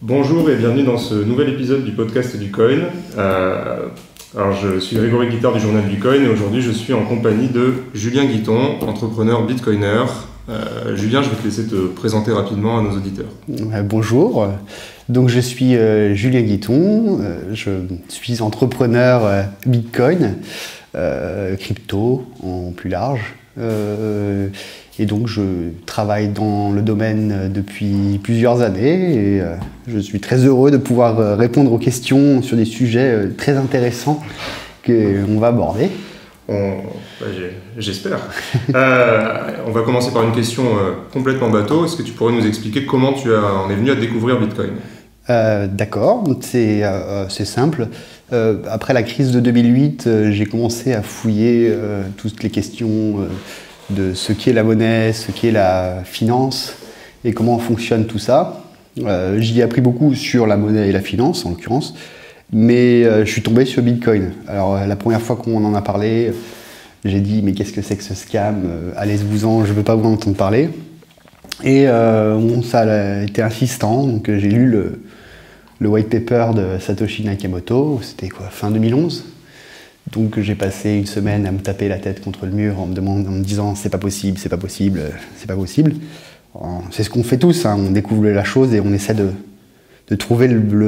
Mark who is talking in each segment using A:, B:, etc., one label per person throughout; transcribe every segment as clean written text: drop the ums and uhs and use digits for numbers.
A: Bonjour et bienvenue dans ce nouvel épisode du podcast du Coin. Alors je suis Grégory Guittard du journal du Coin et aujourd'hui je suis en compagnie de Julien Guiton, entrepreneur bitcoiner. Julien, je vais te laisser te présenter rapidement à nos auditeurs.
B: Bonjour, donc je suis Julien Guiton, je suis entrepreneur Bitcoin, crypto en plus large. Et donc je travaille dans le domaine depuis plusieurs années et je suis très heureux de pouvoir répondre aux questions sur des sujets très intéressants qu'on va aborder.
A: J'espère. On va commencer par une question complètement bateau. Est-ce que tu pourrais nous expliquer comment tu en es venu à découvrir Bitcoin ?
B: D'accord, c'est simple. Après la crise de 2008, j'ai commencé à fouiller toutes les questions de ce qu'est la monnaie, ce qu'est la finance et comment fonctionne tout ça. J'y ai appris beaucoup sur la monnaie et la finance en l'occurrence, mais je suis tombé sur Bitcoin. Alors la première fois qu'on en a parlé, j'ai dit mais qu'est-ce que c'est que ce scam, allez-vous-en, je ne veux pas vous en entendre parler. Et ça a été insistant, donc j'ai lu le white paper de Satoshi Nakamoto, c'était quoi, fin 2011. Donc j'ai passé une semaine à me taper la tête contre le mur en me disant c'est pas possible, c'est pas possible, c'est pas possible. C'est ce qu'on fait tous, hein. On découvre la chose et on essaie de trouver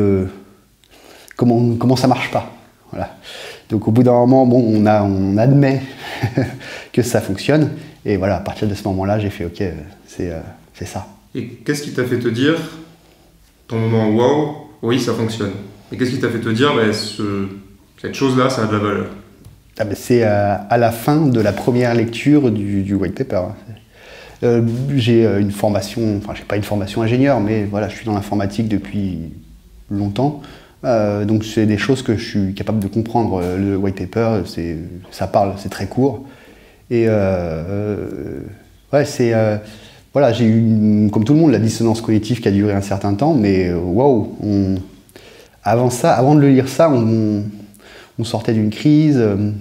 B: comment ça marche pas. Voilà. Donc au bout d'un moment, bon, on admet que ça fonctionne et voilà, à partir de ce moment-là, j'ai fait ok, c'est ça.
A: Et qu'est-ce qui t'a fait te dire, ton moment wow, oui ça fonctionne. Et qu'est-ce qui t'a fait te dire, cette chose-là, ça a de la valeur?
B: C'est à la fin de la première lecture du white paper. J'ai une formation, enfin, j'ai pas une formation ingénieur, mais voilà, je suis dans l'informatique depuis longtemps. Donc, c'est des choses que je suis capable de comprendre. Le white paper, ça parle, c'est très court. Et ouais, voilà, j'ai eu, comme tout le monde, la dissonance cognitive qui a duré un certain temps, mais waouh, avant de le lire ça, on sortait d'une crise,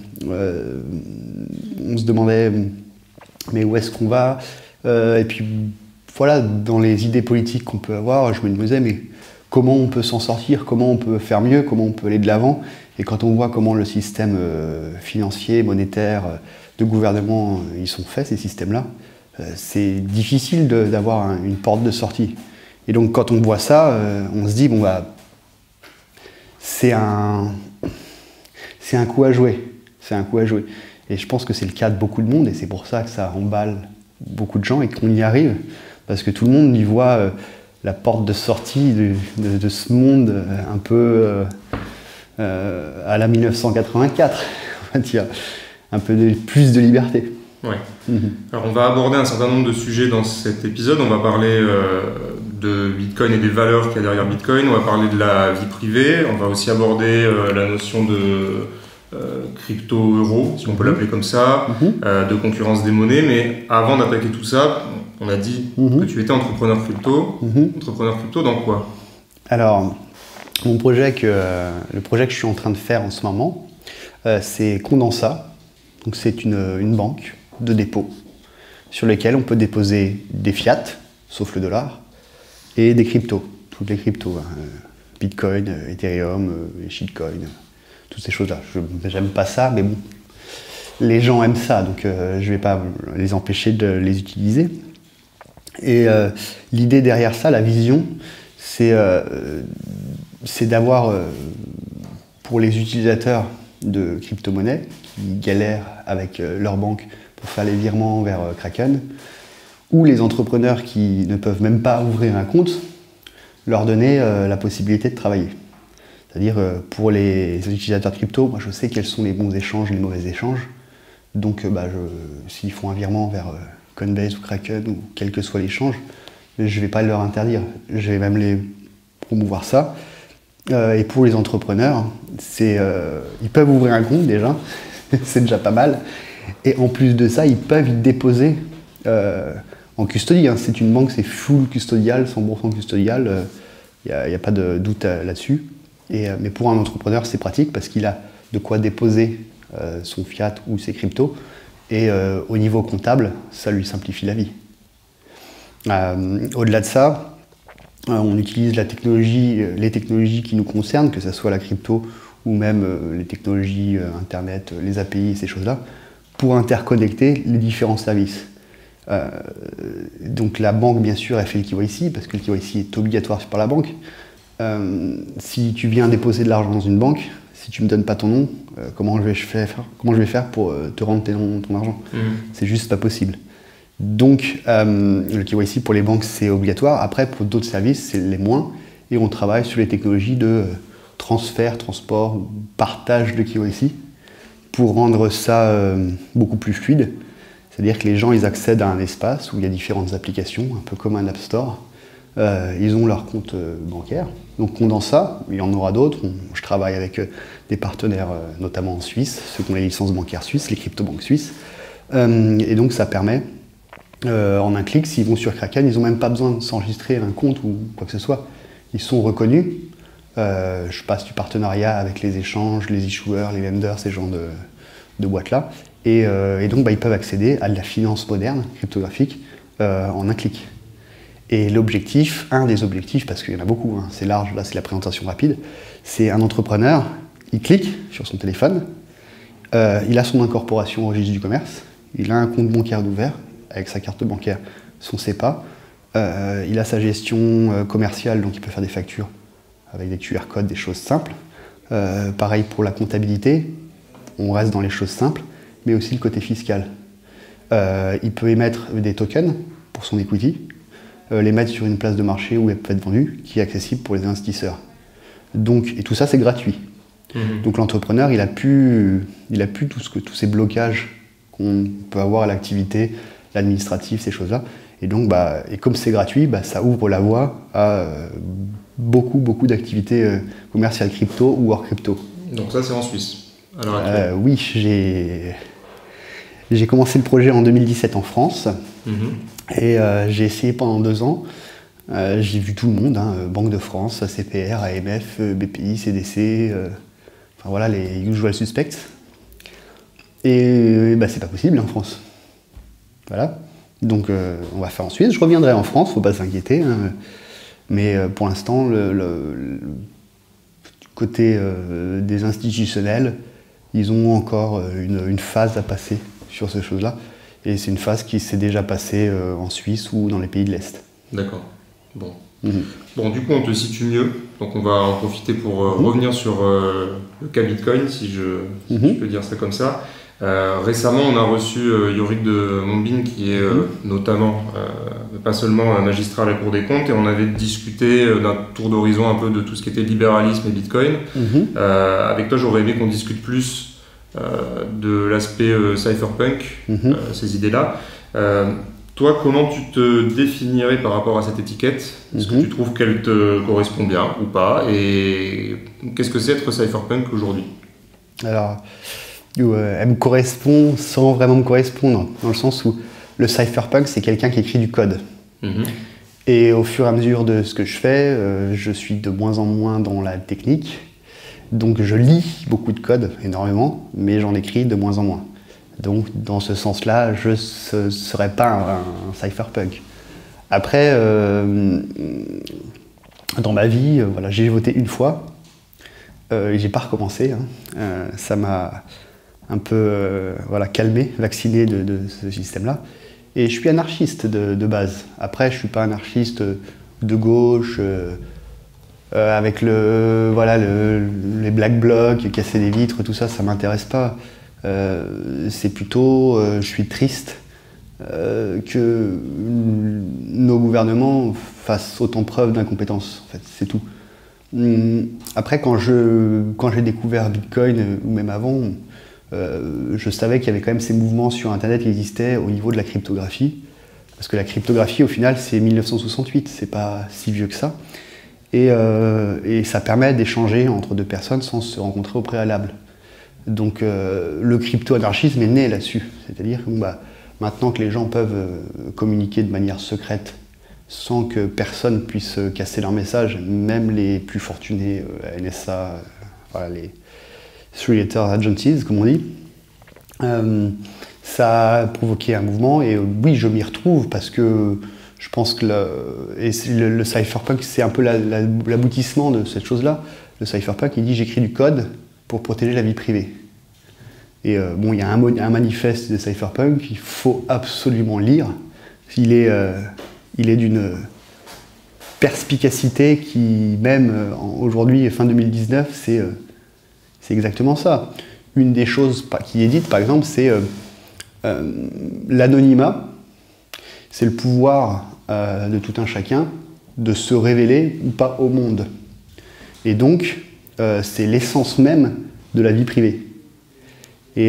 B: on se demandait mais où est-ce qu'on va, et puis voilà, dans les idées politiques qu'on peut avoir, je me disais mais comment on peut s'en sortir, comment on peut faire mieux, comment on peut aller de l'avant. Et quand on voit comment le système financier, monétaire, de gouvernement, ils sont faits ces systèmes-là, c'est difficile d'avoir une porte de sortie. Et donc quand on voit ça, on se dit bon bah c'est un coup à jouer, c'est un coup à jouer. Et je pense que c'est le cas de beaucoup de monde et c'est pour ça que ça emballe beaucoup de gens et qu'on y arrive. Parce que tout le monde y voit la porte de sortie de ce monde un peu à la 1984, on va dire. Un peu plus de liberté.
A: Ouais. Alors on va aborder un certain nombre de sujets dans cet épisode. On va parler de Bitcoin et des valeurs qu'il y a derrière Bitcoin. On va parler de la vie privée. On va aussi aborder la notion de crypto-euro, si on peut l'appeler comme ça, de concurrence des monnaies. Mais avant d'attaquer tout ça, on a dit que tu étais entrepreneur crypto. Entrepreneur crypto dans quoi?
B: Alors, le projet que je suis en train de faire en ce moment, c'est Condensa. Donc c'est une banque de dépôt sur lesquelles on peut déposer des fiat, sauf le dollar, et des cryptos, toutes les cryptos, Bitcoin, Ethereum, shitcoin, toutes ces choses-là. J'aime pas ça, mais bon, les gens aiment ça, donc je vais pas les empêcher de les utiliser. Et l'idée derrière ça, la vision, c'est d'avoir, pour les utilisateurs de crypto-monnaies, qui galèrent avec leur banque pour faire les virements vers Kraken, ou les entrepreneurs qui ne peuvent même pas ouvrir un compte, leur donner la possibilité de travailler. C'est-à-dire pour les utilisateurs de crypto, moi je sais quels sont les bons échanges et les mauvais échanges. Donc s'ils font un virement vers Coinbase ou Kraken, ou quel que soit l'échange, je ne vais pas leur interdire. Je vais même les promouvoir ça. Et pour les entrepreneurs, ils peuvent ouvrir un compte déjà, c'est déjà pas mal. Et en plus de ça, ils peuvent y déposer en custodie. Hein. C'est une banque, c'est full custodial, 100% custodial. Il n'y a pas de doute là-dessus. Mais pour un entrepreneur, c'est pratique parce qu'il a de quoi déposer son fiat ou ses cryptos. Et au niveau comptable, ça lui simplifie la vie. Au-delà de ça, On utilise les technologies qui nous concernent, que ce soit la crypto ou même les technologies Internet, les API, ces choses-là, pour interconnecter les différents services. Donc la banque, bien sûr, elle fait le KYC, parce que le KYC est obligatoire par la banque. Si tu viens déposer de l'argent dans une banque, si tu ne me donnes pas ton nom, comment je vais faire pour te rendre ton argent? C'est juste pas possible. Donc le KYC pour les banques, c'est obligatoire. Après, pour d'autres services, c'est les moins. Et on travaille sur les technologies de transfert, transport, partage de KYC pour rendre ça beaucoup plus fluide. C'est-à-dire que les gens, ils accèdent à un espace où il y a différentes applications, un peu comme un App Store. Ils ont leur compte bancaire. Donc on dans ça, il y en aura d'autres. Je travaille avec des partenaires, notamment en Suisse, ceux qui ont les licences bancaires suisses, les crypto-banques suisses. Et donc ça permet, en un clic, s'ils vont sur Kraken, ils n'ont même pas besoin de s'enregistrer un compte ou quoi que ce soit. Ils sont reconnus. Je passe du partenariat avec les échanges, les issuers, les lenders, ces genres de boîtes-là. Et donc ils peuvent accéder à de la finance moderne, cryptographique, en un clic. Et l'objectif, un des objectifs, parce qu'il y en a beaucoup, hein, c'est large, là c'est la présentation rapide, c'est un entrepreneur, il clique sur son téléphone, il a son incorporation au registre du commerce, il a un compte bancaire d'ouvert avec sa carte bancaire, son SEPA, il a sa gestion commerciale, donc il peut faire des factures avec des QR codes, des choses simples. Pareil pour la comptabilité, on reste dans les choses simples, mais aussi le côté fiscal. Il peut émettre des tokens pour son equity, les mettre sur une place de marché où elle peut être vendue, qui est accessible pour les investisseurs. Donc, et tout ça, c'est gratuit. Donc l'entrepreneur, il a plus tous ces blocages qu'on peut avoir à l'activité, l'administratif, ces choses-là. Et donc, et comme c'est gratuit, ça ouvre la voie à beaucoup d'activités commerciales crypto ou hors crypto.
A: Donc ça, c'est en Suisse.
B: Oui, j'ai commencé le projet en 2017 en France. Et j'ai essayé pendant 2 ans. J'ai vu tout le monde, hein, Banque de France, CPR, AMF, BPI, CDC, enfin voilà, les usual suspects. Et c'est pas possible en France. Voilà. Donc on va faire en Suisse. Je reviendrai en France, faut pas s'inquiéter. Hein. Mais pour l'instant, le côté des institutionnels, ils ont encore une phase à passer sur ces choses-là. Et c'est une phase qui s'est déjà passée en Suisse ou dans les pays de l'Est.
A: D'accord. Bon. Bon, du coup, on te situe mieux. Donc, on va en profiter pour revenir sur le cas Bitcoin, si je peux dire ça comme ça. Récemment, on a reçu Yorick de Montbin, qui est notamment, pas seulement un magistrat à la Cour des comptes, et on avait discuté d'un tour d'horizon un peu de tout ce qui était libéralisme et Bitcoin. Avec toi, j'aurais aimé qu'on discute plus de l'aspect cypherpunk, ces idées-là. Toi, comment tu te définirais par rapport à cette étiquette? Est-ce que tu trouves qu'elle te correspond bien ou pas? Et qu'est-ce que c'est être cypherpunk aujourd'hui?
B: Alors, elle me correspond sans vraiment me correspondre, dans le sens où le cypherpunk, c'est quelqu'un qui écrit du code. Et au fur et à mesure de ce que je fais, je suis de moins en moins dans la technique. Donc je lis beaucoup de code, énormément, mais j'en écris de moins en moins. Donc dans ce sens-là, je ne serais pas un cypherpunk. Après, dans ma vie, voilà, j'ai voté une fois, et j'ai pas recommencé. Hein. Ça m'a un peu calmé, vacciné de ce système-là. Et je suis anarchiste de base. Après, je suis pas anarchiste de gauche, avec les black blocs, casser des vitres, tout ça, ça m'intéresse pas. C'est plutôt, je suis triste que nos gouvernements fassent autant preuve d'incompétence, en fait, c'est tout. Après, quand j'ai découvert Bitcoin, ou même avant, je savais qu'il y avait quand même ces mouvements sur Internet qui existaient au niveau de la cryptographie. Parce que la cryptographie, au final, c'est 1968, c'est pas si vieux que ça. Et ça permet d'échanger entre 2 personnes sans se rencontrer au préalable. Donc le crypto-anarchisme est né là-dessus. C'est-à-dire que maintenant que les gens peuvent communiquer de manière secrète sans que personne puisse casser leur message, même les plus fortunés, NSA, les Three-Letter Agencies, comme on dit, ça a provoqué un mouvement. Et oui, je m'y retrouve parce que Je pense que le cypherpunk, c'est un peu l'aboutissement de cette chose-là. Le cypherpunk, il dit j'écris du code pour protéger la vie privée. Et bon, il y a un manifeste de cypherpunk qu'il faut absolument lire. Il est d'une perspicacité qui, même aujourd'hui, fin 2019, c'est exactement ça. Une des choses qui est dite, par exemple, c'est l'anonymat. C'est le pouvoir de tout un chacun de se révéler ou pas au monde. Et donc, c'est l'essence même de la vie privée. Et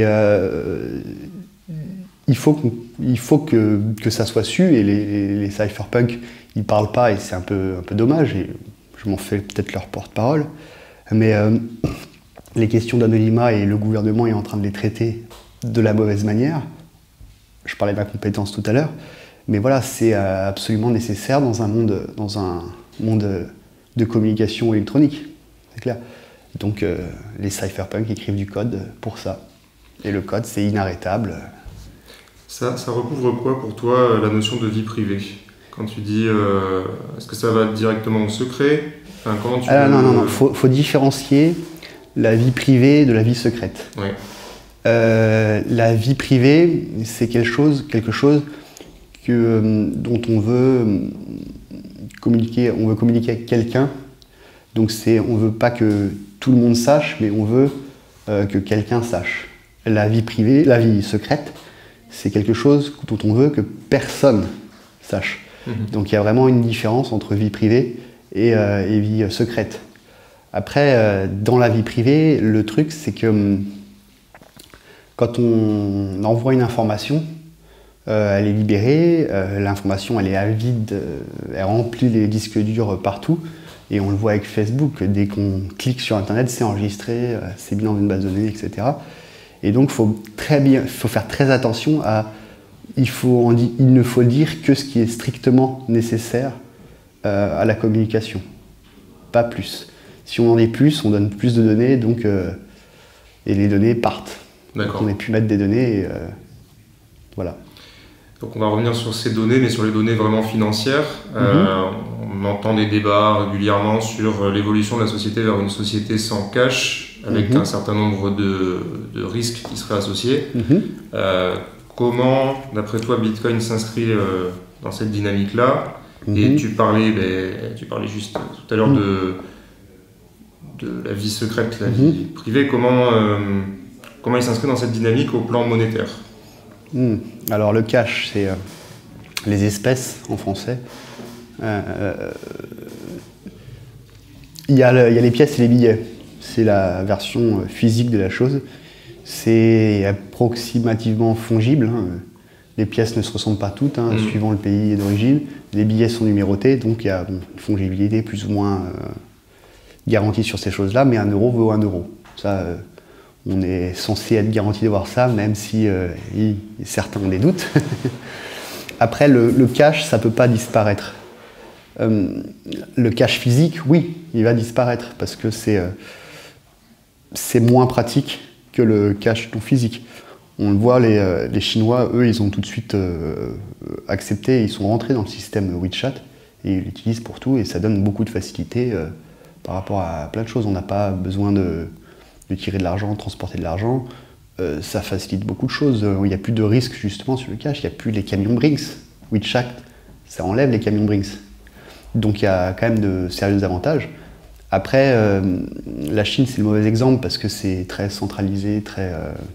B: il faut que ça soit su, et les cypherpunks, ils ne parlent pas, et c'est un peu dommage, et je m'en fais peut-être leur porte-parole, mais les questions d'anonymat, et le gouvernement est en train de les traiter de la mauvaise manière. Je parlais d'incompétence tout à l'heure, mais voilà, c'est absolument nécessaire dans un monde de communication électronique, c'est clair. Donc les cypherpunks écrivent du code pour ça. Et le code, c'est inarrêtable.
A: Ça recouvre quoi pour toi la notion de vie privée? Quand tu dis, est-ce que ça va directement au secret? Enfin, comment tu
B: non, faut différencier la vie privée de la vie secrète.
A: Ouais.
B: La vie privée, c'est quelque chose dont on veut communiquer avec quelqu'un. Donc on veut pas que tout le monde sache, mais on veut que quelqu'un sache. La vie privée, la vie secrète, c'est quelque chose dont on veut que personne sache. Donc il y a vraiment une différence entre vie privée et vie secrète. Après, dans la vie privée, le truc, c'est que quand on envoie une information, elle est libérée, l'information elle est avide, elle remplit les disques durs partout, et on le voit avec Facebook, dès qu'on clique sur Internet, c'est enregistré, c'est mis dans une base de données, etc. Et donc il faut faire très attention à... Il ne faut dire que ce qui est strictement nécessaire à la communication, pas plus. Si on en est plus, on donne plus de données, donc, et les données partent.
A: D'accord.
B: Donc on a pu mettre des données, voilà.
A: Donc on va revenir sur ces données, mais sur les données vraiment financières. On entend des débats régulièrement sur l'évolution de la société vers une société sans cash, avec un certain nombre de risques qui seraient associés. Comment, d'après toi, Bitcoin s'inscrit dans cette dynamique-là? Et tu parlais juste tout à l'heure de la vie secrète, la vie privée. Comment il s'inscrit dans cette dynamique au plan monétaire?
B: Alors le cash, c'est les espèces en français. Il y a les pièces et les billets. C'est la version physique de la chose. C'est approximativement fongible. Les pièces ne se ressemblent pas toutes, suivant le pays d'origine. Les billets sont numérotés, donc il y a une fongibilité plus ou moins garantie sur ces choses-là, mais 1 euro vaut 1 euro. Ça, on est censé être garanti d'avoir ça, même si certains ont des doutes. Après, le cash, ça ne peut pas disparaître. Le cash physique, oui, il va disparaître, parce que c'est moins pratique que le cash non physique. On le voit, les Chinois, eux, ils ont tout de suite accepté, ils sont rentrés dans le système WeChat, et ils l'utilisent pour tout, et ça donne beaucoup de facilité par rapport à plein de choses. On n'a pas besoin de tirer de l'argent, de transporter de l'argent, ça facilite beaucoup de choses. Il n'y a plus de risque justement sur le cash, il n'y a plus les camions Brinks. WeChat, ça enlève les camions Brinks. Donc il y a quand même de sérieux avantages. Après, la Chine, c'est le mauvais exemple parce que c'est très centralisé, très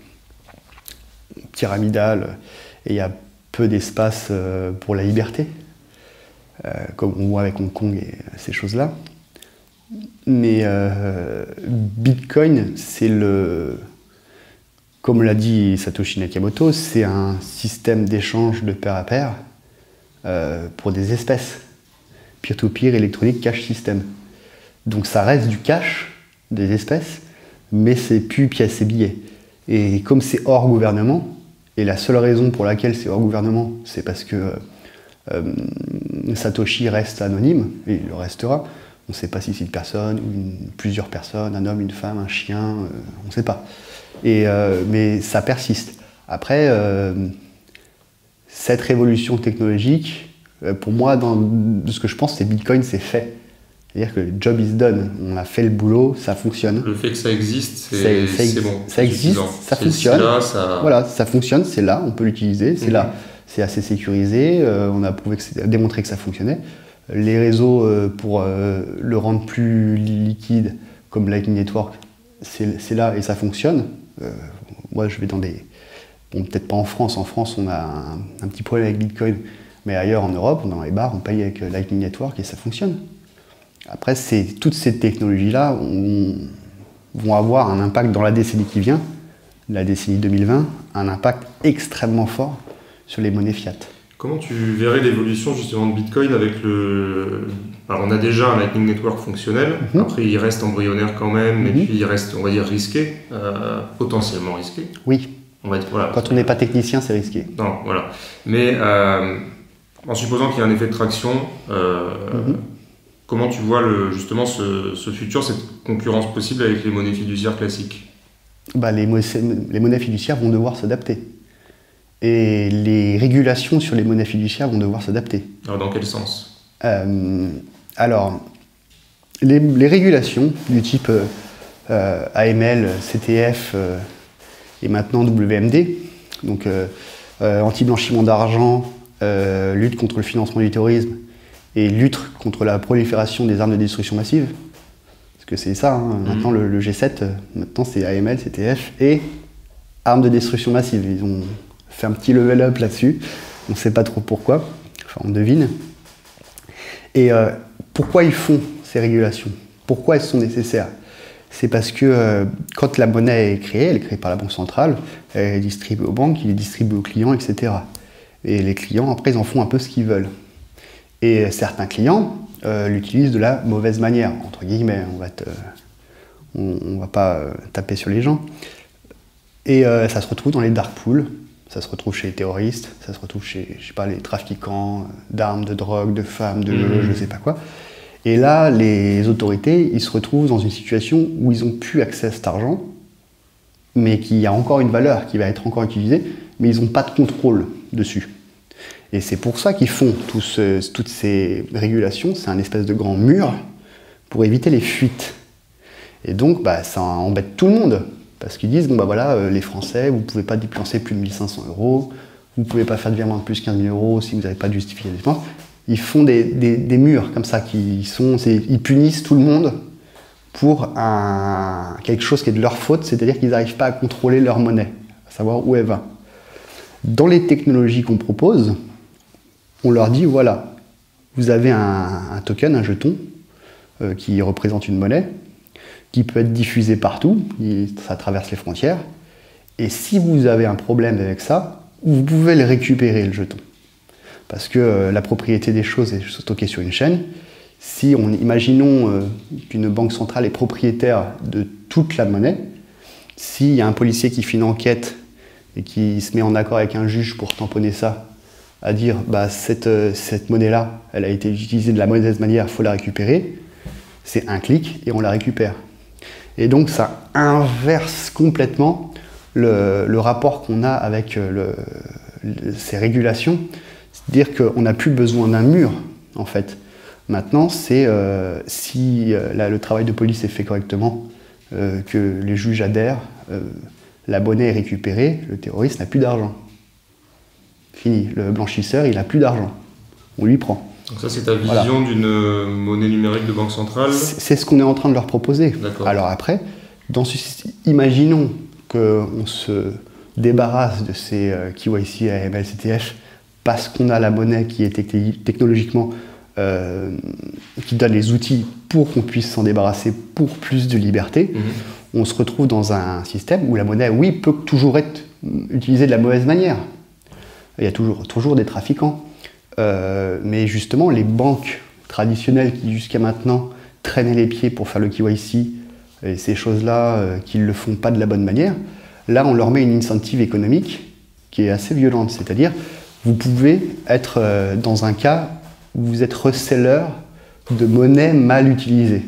B: pyramidal, et il y a peu d'espace pour la liberté, comme on voit avec Hong Kong et ces choses-là. Mais Bitcoin, c'est comme l'a dit Satoshi Nakamoto, c'est un système d'échange de pair à pair pour des espèces. Peer-to-peer, électronique, cash system. Donc ça reste du cash, des espèces, mais c'est plus pièces et billets. Et comme c'est hors gouvernement, et la seule raison pour laquelle c'est hors gouvernement, c'est parce que Satoshi reste anonyme, et il le restera. On ne sait pas si c'est une personne, ou plusieurs personnes, un homme, une femme, un chien, on ne sait pas. Mais ça persiste. Après, cette révolution technologique Pour moi, de ce que je pense, c'est Bitcoin, c'est fait. C'est-à-dire que le job is done. On a fait le boulot, ça fonctionne.
A: Le fait que ça existe, c'est bon.
B: Ça existe, ça fonctionne.
A: Là,
B: Voilà, ça fonctionne, c'est là, on peut l'utiliser, c'est là. C'est assez sécurisé, on a démontré que ça fonctionnait. Les réseaux, pour le rendre plus liquide, comme Lightning Network, c'est là et ça fonctionne. Moi, je vais dans des... Bon, peut-être pas en France. En France, on a un petit problème avec Bitcoin. Mais ailleurs, en Europe, dans les bars, on paye avec Lightning Network et ça fonctionne. Après, toutes ces technologies-là vont avoir un impact dans la décennie qui vient, la décennie 2020, un impact extrêmement fort sur les monnaies fiat.
A: Comment tu verrais l'évolution justement de Bitcoin avec le... Alors on a déjà un Lightning Network fonctionnel, après il reste embryonnaire quand même, et puis il reste, on va dire, risqué, potentiellement risqué.
B: Oui,
A: voilà.
B: Quand on n'est pas technicien, c'est risqué.
A: Non, voilà. Mais en supposant qu'il y ait un effet de traction, comment tu vois justement ce futur, cette concurrence possible avec les monnaies fiduciaires classiques?
B: Les monnaies fiduciaires vont devoir s'adapter. Et les régulations sur les monnaies fiduciaires vont devoir s'adapter.
A: Alors dans quel sens?
B: Alors, les régulations du type AML, CTF et maintenant WMD, donc anti-blanchiment d'argent, lutte contre le financement du terrorisme et lutte contre la prolifération des armes de destruction massive, parce que c'est ça, maintenant le G7, maintenant c'est AML, CTF et armes de destruction massive. Ils ont fait un petit level up là-dessus, on ne sait pas trop pourquoi, enfin on devine. Et pourquoi ils font ces régulations? Pourquoi elles sont nécessaires? C'est parce que quand la monnaie est créée, elle est créée par la Banque centrale, elle est distribuée aux banques, elle est distribuée aux clients, etc. Et les clients, après, ils en font un peu ce qu'ils veulent. Et certains clients l'utilisent de la mauvaise manière, entre guillemets, on va pas taper sur les gens. Et ça se retrouve dans les dark pools, ça se retrouve chez les terroristes, ça se retrouve chez, je sais pas, les trafiquants d'armes, de drogue, de femmes, de je sais pas quoi. Et là, les autorités, ils se retrouvent dans une situation où ils n'ont plus accès à cet argent, mais qui a encore une valeur, qui va être encore utilisée, mais ils n'ont pas de contrôle dessus. Et c'est pour ça qu'ils font toutes ces régulations, c'est un espèce de grand mur pour éviter les fuites. Et donc, ça embête tout le monde. Parce qu'ils disent, les Français, vous ne pouvez pas dépenser plus de 1 500 €, vous ne pouvez pas faire de virement de plus de 15 000 € si vous n'avez pas justifié les dépenses. Ils font des murs comme ça, ils punissent tout le monde pour quelque chose qui est de leur faute, c'est-à-dire qu'ils n'arrivent pas à contrôler leur monnaie, à savoir où elle va. Dans les technologies qu'on propose, on leur dit, voilà, vous avez un token, un jeton, qui représente une monnaie, qui peut être diffusé partout, ça traverse les frontières, et si vous avez un problème avec ça, vous pouvez le récupérer, le jeton. Parce que la propriété des choses est stockée sur une chaîne. Si imaginons qu'une banque centrale est propriétaire de toute la monnaie, s'il y a un policier qui fait une enquête et qui se met en accord avec un juge pour tamponner ça, à dire cette monnaie-là, elle a été utilisée de la mauvaise manière, il faut la récupérer, c'est un clic et on la récupère. Et donc ça inverse complètement le rapport qu'on a avec ces régulations. C'est-à-dire qu'on n'a plus besoin d'un mur, en fait. Maintenant, c'est si le travail de police est fait correctement, que les juges adhèrent, la monnaie est récupérée, le terroriste n'a plus d'argent. Fini. Le blanchisseur, il n'a plus d'argent. On lui prend.
A: Donc ça, c'est ta vision d'une monnaie numérique de banque centrale?
B: C'est ce qu'on est en train de leur proposer. Alors après, imaginons qu'on se débarrasse de ces KYC, AML, CTF, parce qu'on a la monnaie qui est technologiquement, qui donne les outils pour qu'on puisse s'en débarrasser pour plus de liberté, on se retrouve dans un système où la monnaie, oui, peut toujours être utilisée de la mauvaise manière. Il y a toujours des trafiquants. Mais justement, les banques traditionnelles qui jusqu'à maintenant traînaient les pieds pour faire le KYC et ces choses-là, qui ne le font pas de la bonne manière, là, on leur met une incentive économique qui est assez violente. C'est-à-dire, vous pouvez être dans un cas où vous êtes reseller de monnaie mal utilisée.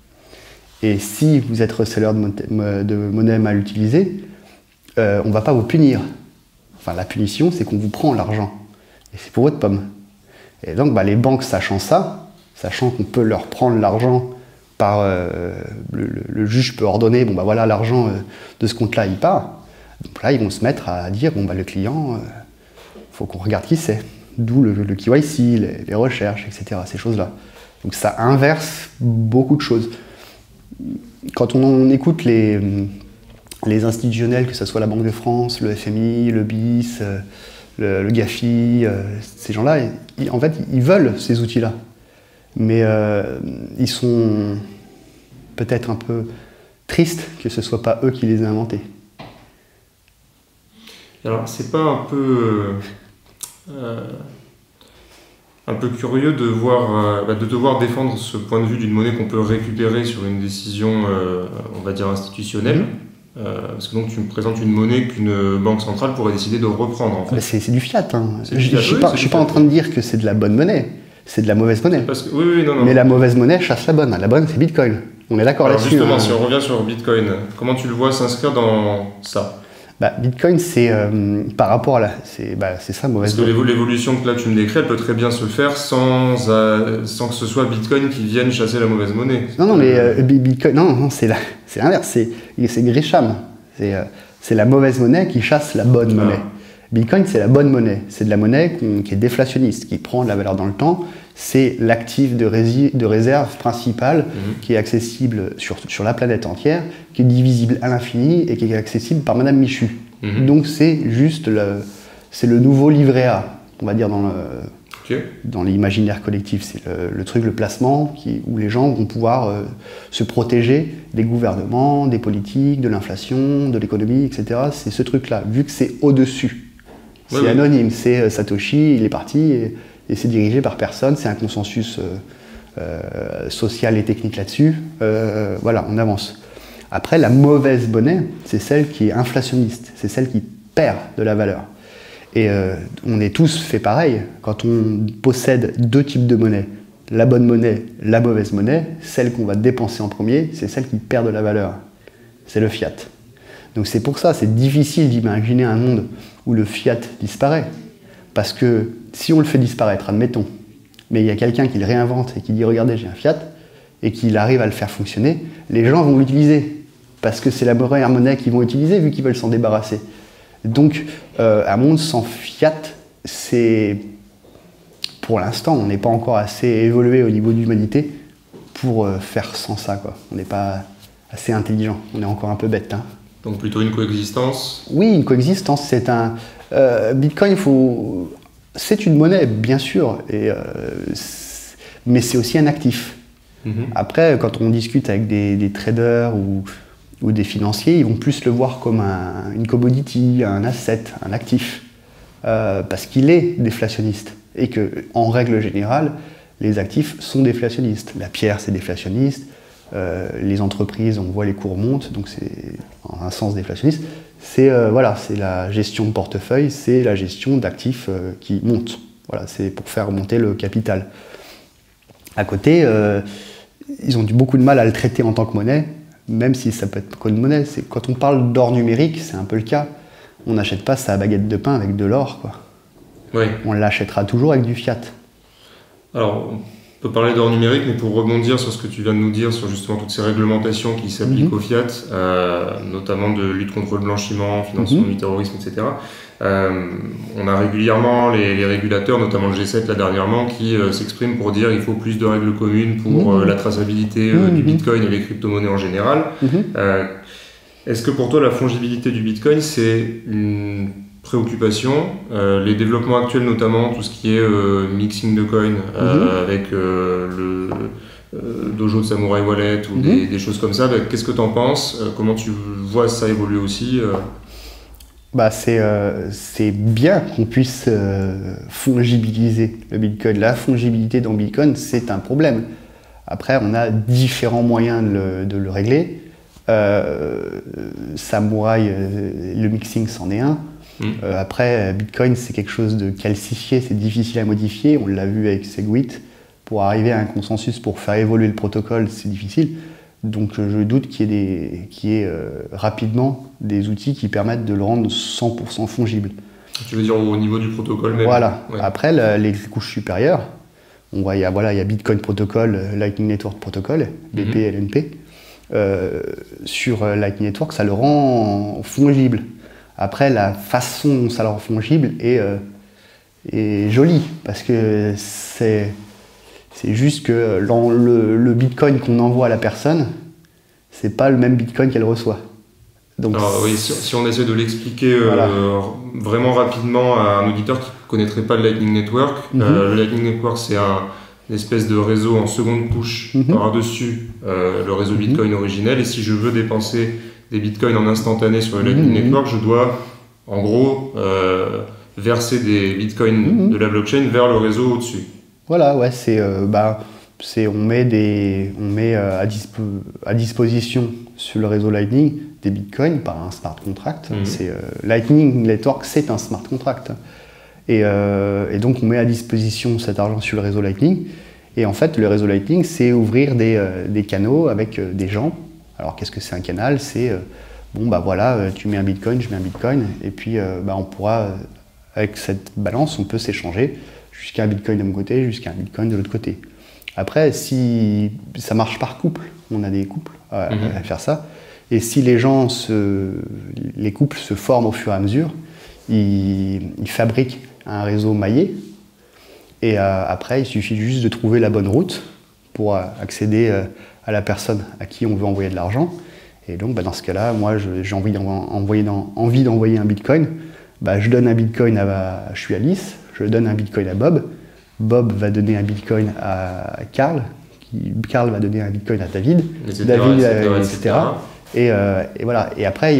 B: Et si vous êtes reseller de monnaie mal utilisée, on ne va pas vous punir. Enfin, la punition, c'est qu'on vous prend l'argent. Et c'est pour votre pomme. Et donc les banques, sachant ça, sachant qu'on peut leur prendre l'argent par le juge peut ordonner, voilà, l'argent de ce compte-là, il part. Donc là, ils vont se mettre à dire, le client, faut qu'on regarde qui c'est. D'où le KYC, les recherches, etc., ces choses-là. Donc ça inverse beaucoup de choses. Quand on écoute les institutionnels, que ce soit la Banque de France, le FMI, le BIS, le GAFI, ces gens-là, en fait, ils veulent ces outils-là. Mais ils sont peut-être un peu tristes que ce ne soit pas eux qui les aient inventés.
A: Alors, c'est pas un peu curieux de devoir défendre ce point de vue d'une monnaie qu'on peut récupérer sur une décision, on va dire, institutionnelle. Parce que donc tu me présentes une monnaie qu'une banque centrale pourrait décider de reprendre. En fait.
B: C'est du fiat. Hein. Je ne suis pas en train de dire que c'est de la bonne monnaie, c'est de la mauvaise monnaie.
A: Non.
B: Mais la mauvaise monnaie chasse la bonne. La bonne, c'est Bitcoin. On est d'accord là-dessus.
A: Justement, si on revient sur Bitcoin, comment tu le vois s'inscrire dans ça ?
B: Bitcoin, c'est par rapport à c'est ça, mauvaise monnaie.
A: Parce que l'évolution que là tu me décris, elle peut très bien se faire sans que ce soit Bitcoin qui vienne chasser la mauvaise monnaie.
B: Non, mais Bitcoin, non, c'est l'inverse. C'est Grisham. C'est la mauvaise monnaie qui chasse la bonne monnaie. Bitcoin, c'est la bonne monnaie. C'est de la monnaie qui est déflationniste, qui prend de la valeur dans le temps. C'est l'actif de réserve principal qui est accessible sur la planète entière, qui est divisible à l'infini et qui est accessible par Madame Michu. Donc c'est juste le nouveau livret A, on va dire dans l'imaginaire collectif. C'est le truc, le placement où les gens vont pouvoir se protéger des gouvernements, des politiques, de l'inflation, de l'économie, etc. C'est ce truc-là, vu que c'est au-dessus. C'est anonyme, c'est Satoshi, il est parti et c'est dirigé par personne, c'est un consensus social et technique là-dessus. Voilà, on avance. Après, la mauvaise monnaie, c'est celle qui est inflationniste, c'est celle qui perd de la valeur. Et on est tous fait pareil. Quand on possède deux types de monnaie, la bonne monnaie, la mauvaise monnaie, celle qu'on va dépenser en premier, c'est celle qui perd de la valeur. C'est le fiat. Donc c'est pour ça, c'est difficile d'imaginer un monde où le fiat disparaît. Parce que si on le fait disparaître, admettons, mais il y a quelqu'un qui le réinvente et qui dit « Regardez, j'ai un fiat », et qu'il arrive à le faire fonctionner, les gens vont l'utiliser. Parce que c'est la meilleure monnaie qu'ils vont utiliser vu qu'ils veulent s'en débarrasser. Donc, un monde sans fiat, c'est... Pour l'instant, on n'est pas encore assez évolué au niveau de l'humanité pour faire sans ça, quoi. On n'est pas assez intelligent, on est encore un peu bête. Hein.
A: Donc plutôt une coexistence ? Oui,
B: une coexistence, c'est un... Bitcoin, c'est une monnaie, bien sûr, mais c'est aussi un actif. Après, quand on discute avec des traders ou des financiers, ils vont plus le voir comme une commodity, un asset, un actif, parce qu'il est déflationniste. Et qu'en règle générale, les actifs sont déflationnistes. La pierre, c'est déflationniste. Les entreprises, on voit les cours montent, donc c'est en un sens déflationniste. C'est la gestion de portefeuille, c'est la gestion d'actifs qui montent. Voilà, c'est pour faire monter le capital. À côté, ils ont beaucoup de mal à le traiter en tant que monnaie, même si ça peut être une monnaie. Quand on parle d'or numérique, c'est un peu le cas. On n'achète pas sa baguette de pain avec de l'or, quoi.
A: Oui.
B: On l'achètera toujours avec du fiat.
A: Alors, on peut parler d'or numérique, mais pour rebondir sur ce que tu viens de nous dire, sur justement toutes ces réglementations qui s'appliquent au fiat, notamment de lutte contre le blanchiment, financement du terrorisme, etc. On a régulièrement les régulateurs, notamment le G7 là dernièrement, qui s'expriment pour dire qu'il faut plus de règles communes pour la traçabilité du Bitcoin et des crypto-monnaies en général. Est-ce que pour toi la fongibilité du Bitcoin c'est une préoccupation, les développements actuels notamment, tout ce qui est mixing de coins avec le dojo de Samurai Wallet ou des choses comme ça, qu'est-ce que tu en penses? Comment tu vois ça évoluer aussi?
B: C'est bien qu'on puisse fongibiliser le Bitcoin. La fongibilité dans Bitcoin, c'est un problème. Après, on a différents moyens de le régler. Samurai, le mixing, c'en est un. Après, Bitcoin, c'est quelque chose de calcifié, c'est difficile à modifier. On l'a vu avec Segwit. Pour arriver à un consensus, pour faire évoluer le protocole, c'est difficile. Donc je doute qu'il y ait rapidement des outils qui permettent de le rendre 100% fongible.
A: Tu veux dire au niveau du protocole même?
B: Voilà.
A: Ouais.
B: Après, les couches supérieures, on voit, il y a Bitcoin Protocol, Lightning Network Protocol, BP, LNP. Sur Lightning Network, ça le rend fongible. Après, la façon dont ça le rend fongible est jolie, parce que c'est juste que le Bitcoin qu'on envoie à la personne, c'est pas le même Bitcoin qu'elle reçoit. Donc,
A: alors oui, si on essaie de l'expliquer
B: voilà.
A: vraiment rapidement à un auditeur qui ne connaîtrait pas le Lightning Network, le Lightning Network c'est une espèce de réseau en seconde couche par-dessus le réseau Bitcoin originel, et si je veux dépenser des Bitcoins en instantané sur le Lightning Network, je dois en gros verser des Bitcoins de la blockchain vers le réseau au-dessus.
B: Voilà, ouais, on met à disposition sur le réseau Lightning des bitcoins par un smart contract. Lightning Network, c'est un smart contract. Et donc on met à disposition cet argent sur le réseau Lightning. Et en fait, le réseau Lightning, c'est ouvrir des canaux avec des gens. Alors qu'est-ce que c'est un canal? C'est tu mets un bitcoin, je mets un bitcoin, et puis on pourra, avec cette balance, on peut s'échanger jusqu'à un bitcoin de mon côté, jusqu'à un bitcoin de l'autre côté. Après, si ça marche par couple, on a des couples à faire ça, et si les couples se forment au fur et à mesure, ils fabriquent un réseau maillé, et après, il suffit juste de trouver la bonne route pour accéder à la personne à qui on veut envoyer de l'argent. Et donc, dans ce cas-là, moi, j'ai envie d'envoyer un bitcoin. Je donne un bitcoin je suis Alice, je donne un bitcoin à Bob. Bob va donner un bitcoin à Karl. Karl va donner un bitcoin à David. David, etc. Et voilà. Et après,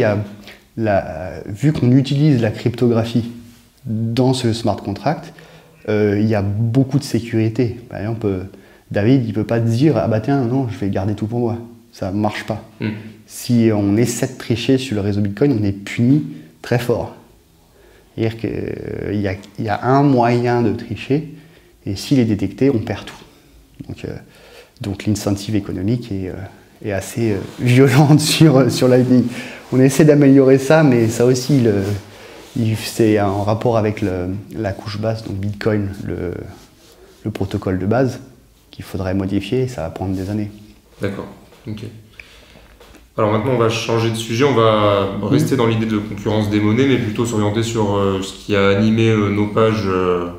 B: vu qu'on utilise la cryptographie dans ce smart contract, il y a beaucoup de sécurité. Par exemple, David, il ne peut pas te dire « Ah bah tiens, non, je vais garder tout pour moi ». Ça ne marche pas. Si on essaie de tricher sur le réseau Bitcoin, on est puni très fort. C'est-à-dire qu'il y a un moyen de tricher, et s'il est détecté, on perd tout. Donc l'incentive économique est assez violente sur Lightning. On essaie d'améliorer ça, mais ça aussi, c'est en rapport avec la couche basse, donc Bitcoin, le protocole de base, qu'il faudrait modifier, et ça va prendre des années.
A: D'accord, ok. Alors maintenant, on va changer de sujet, on va rester dans l'idée de concurrence des monnaies, mais plutôt s'orienter sur ce qui a animé nos pages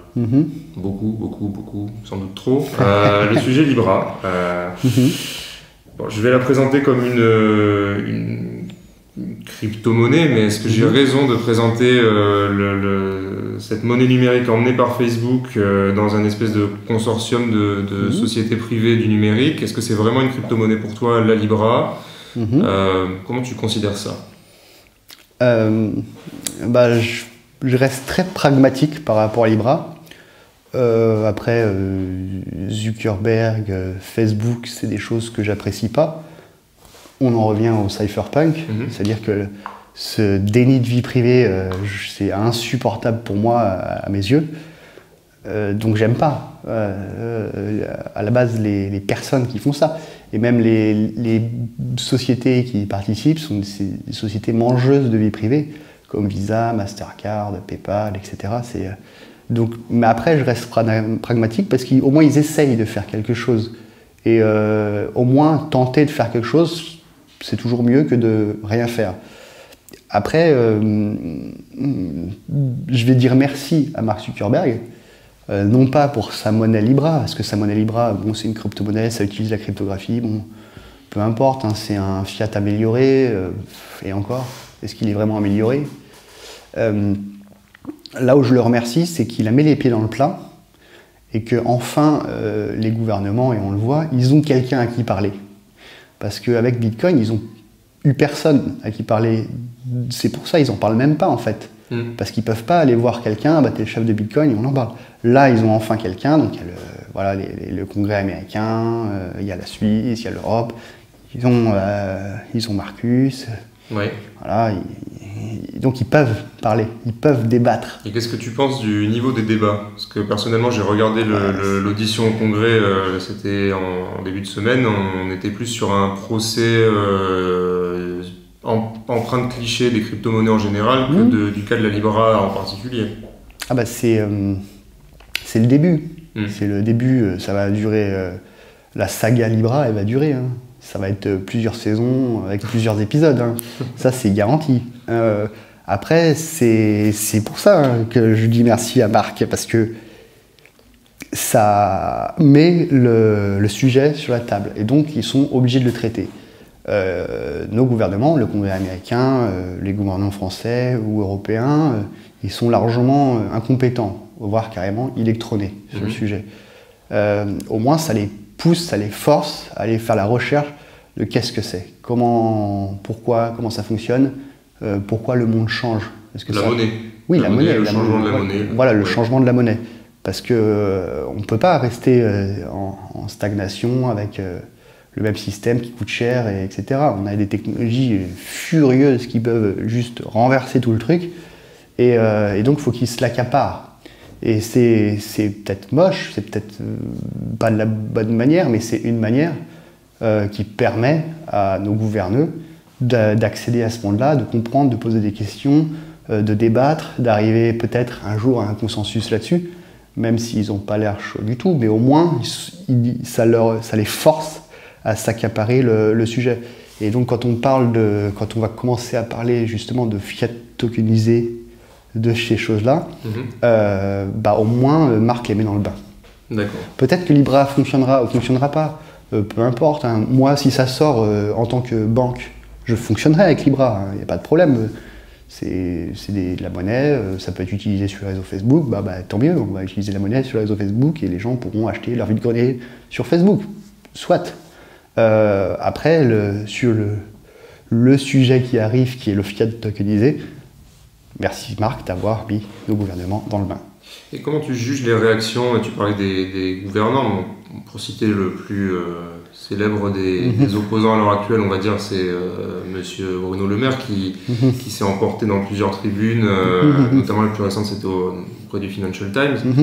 A: beaucoup, sans doute trop. Le sujet Libra. Je vais la présenter comme une crypto-monnaie, mais est-ce que j'ai raison de présenter cette monnaie numérique emmenée par Facebook dans un espèce de consortium de sociétés privées du numérique? Est-ce que c'est vraiment une crypto-monnaie pour toi, la Libra? Comment tu considères ça?
B: Je reste très pragmatique par rapport à Libra. Après, Zuckerberg, Facebook, c'est des choses que j'apprécie pas. On en revient au cypherpunk, c'est-à-dire que ce déni de vie privée, c'est insupportable pour moi à mes yeux. Donc j'aime pas à la base les personnes qui font ça, et même les sociétés qui y participent sont des sociétés mangeuses de vie privée comme Visa, Mastercard, PayPal, etc. Mais après je reste pragmatique parce qu'au moins ils essayent de faire quelque chose, et au moins tenter de faire quelque chose, c'est toujours mieux que de rien faire. Après je vais dire merci à Mark Zuckerberg. Non pas pour sa monnaie Libra, parce que sa monnaie Libra, c'est une crypto-monnaie, ça utilise la cryptographie, peu importe, c'est un fiat amélioré, et encore, est-ce qu'il est vraiment amélioré? Là où je le remercie, c'est qu'il a mis les pieds dans le plat, et que enfin les gouvernements, et on le voit, ils ont quelqu'un à qui parler. Parce qu'avec Bitcoin, ils n'ont eu personne à qui parler. C'est pour ça qu'ils n'en parlent même pas, en fait. Parce qu'ils ne peuvent pas aller voir quelqu'un, t'es le chef de Bitcoin, et on en parle. Là, ils ont enfin quelqu'un, donc il y a le Congrès américain, il y a la Suisse, il y a l'Europe, ils ont Marcus, voilà, donc ils peuvent parler, ils peuvent débattre.
A: Et qu'est-ce que tu penses du niveau des débats? Parce que personnellement, j'ai regardé l'audition au Congrès, c'était en début de semaine, on était plus sur un procès empreinte cliché des crypto-monnaies en général que du cas de la Libra en particulier.
B: Ah bah c'est le début. C'est le début, ça va durer, la saga Libra, elle va durer. Hein. Ça va être plusieurs saisons avec plusieurs épisodes. Hein. Ça, c'est garanti. Après, c'est pour ça que je dis merci à Marc, parce que ça met le sujet sur la table. Et donc, ils sont obligés de le traiter. Nos gouvernements, le Congrès américain, les gouvernements français ou européens, ils sont largement incompétents, voire carrément électronés sur le sujet. Au moins, ça les pousse, ça les force à aller faire la recherche de qu'est-ce que c'est, pourquoi, comment ça fonctionne, pourquoi le monde change.
A: Monnaie.
B: Oui, la monnaie.
A: Le changement de la monnaie.
B: Voilà, le changement de la monnaie. Parce qu'on ne peut pas rester en stagnation avec le même système qui coûte cher, etc. On a des technologies furieuses qui peuvent juste renverser tout le truc. Et donc, il faut qu'ils se l'accaparent. Et c'est peut-être moche, c'est peut-être pas de la bonne manière, mais c'est une manière qui permet à nos gouverneurs d'accéder à ce monde-là, de comprendre, de poser des questions, de débattre, d'arriver peut-être un jour à un consensus là-dessus, même s'ils n'ont pas l'air chauds du tout, mais au moins ça les force à s'accaparer le sujet. Et donc quand on va commencer à parler justement de fiat tokenisé, de ces choses-là, au moins Marc les met dans le bain.
A: D'accord.
B: Peut-être que Libra fonctionnera ou fonctionnera pas, peu importe. Hein. Moi, si ça sort en tant que banque, je fonctionnerai avec Libra, il n'y a pas de problème. C'est de la monnaie, ça peut être utilisé sur le réseau Facebook, tant mieux, on va utiliser la monnaie sur le réseau Facebook et les gens pourront acheter leur vide-grenier sur Facebook, soit. Après, sur le sujet qui arrive, qui est le fiat tokenisé, merci Marc d'avoir mis nos gouvernements dans le bain.
A: Et comment tu juges les réactions? Tu parlais des gouvernants, pour citer le plus célèbre des opposants à l'heure actuelle, on va dire, c'est monsieur Bruno Le Maire qui s'est emporté dans plusieurs tribunes, notamment la plus récente c'était auprès du Financial Times.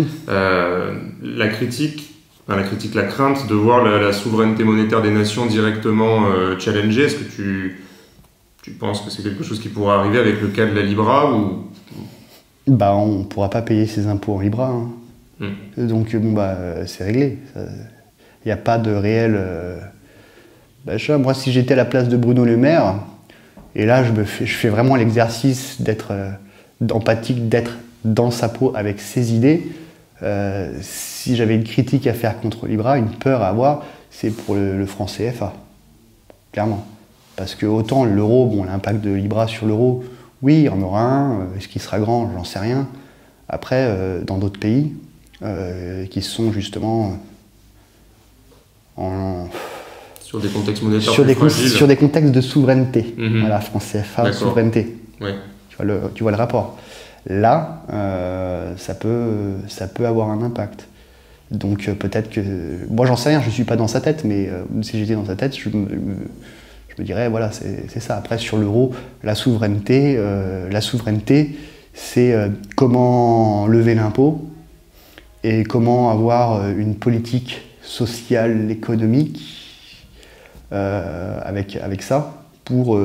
A: La crainte de voir la souveraineté monétaire des nations directement challengée, est-ce que tu penses que c'est quelque chose qui pourrait arriver avec le cas de la Libra ou...
B: On ne pourra pas payer ses impôts en Libra. Hein. Donc c'est réglé. Il n'y a pas de réel... moi, si j'étais à la place de Bruno Le Maire, et là, je fais vraiment l'exercice d'être empathique, d'être dans sa peau avec ses idées. Si j'avais une critique à faire contre Libra, une peur à avoir, c'est pour le franc CFA. Clairement. Parce que autant l'euro, l'impact de Libra sur l'euro, oui, il y en aura un. Est-ce qu'il sera grand? J'en sais rien. Après, dans d'autres pays, qui sont justement
A: sur des contextes monétaires plus fragiles.
B: Sur des contextes de souveraineté. Voilà, franc CFA,
A: d'accord.
B: Souveraineté.
A: Ouais.
B: Tu vois le rapport. Là, ça peut avoir un impact. Donc peut-être que... Moi, j'en sais rien, je ne suis pas dans sa tête, mais si j'étais dans sa tête, je me dirais, voilà, c'est ça. Après, sur l'euro, la souveraineté, c'est comment lever l'impôt et comment avoir une politique sociale, économique avec ça pour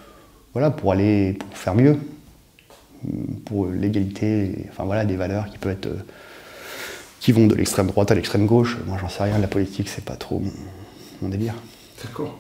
B: faire mieux, pour l'égalité, des valeurs qui peuvent être qui vont de l'extrême droite à l'extrême gauche. Moi, j'en sais rien, la politique, c'est pas trop mon délire.
A: D'accord.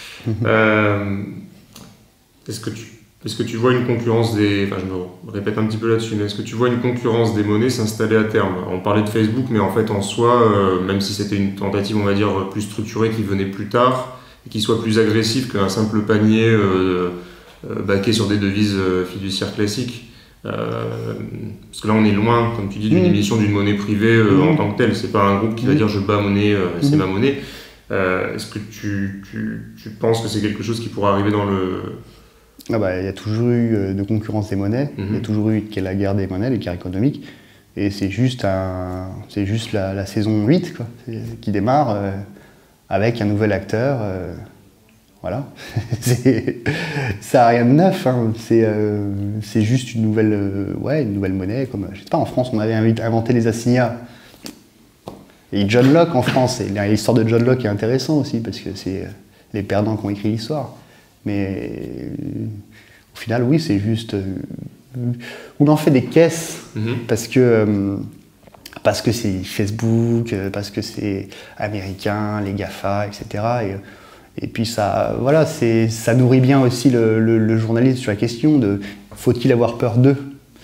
A: Est-ce que tu vois une concurrence je me répète un petit peu là-dessus, mais est-ce que tu vois une concurrence des monnaies s'installer à terme? On parlait de Facebook, mais en fait, en soi, même si c'était une tentative, on va dire, plus structurée qui venait plus tard, et qui soit plus agressif qu'un simple panier baqué sur des devises fiduciaires classiques. Parce que là, on est loin, comme tu dis, d'une émission d'une monnaie privée en tant que telle. C'est pas un groupe qui va dire je bats monnaie, c'est ma monnaie. Est-ce que tu penses que c'est quelque chose qui pourrait arriver dans le...
B: Il y a toujours eu de concurrence des monnaies, il y a toujours eu la guerre des monnaies, les guerres économiques, et c'est juste la saison 8 qui démarre avec un nouvel acteur. Voilà, ça n'a rien de neuf, hein. C'est juste une nouvelle monnaie. Comme, je sais pas, en France, on avait inventé les assignats. Et John Locke en France, et l'histoire de John Locke est intéressante aussi, parce que c'est les perdants qui ont écrit l'histoire. Mais au final, oui, c'est juste... on en fait des caisses parce que c'est Facebook, parce que c'est américain, les GAFA, etc. Et puis ça, voilà, ça nourrit bien aussi le journaliste sur la question de faut-il avoir peur d'eux.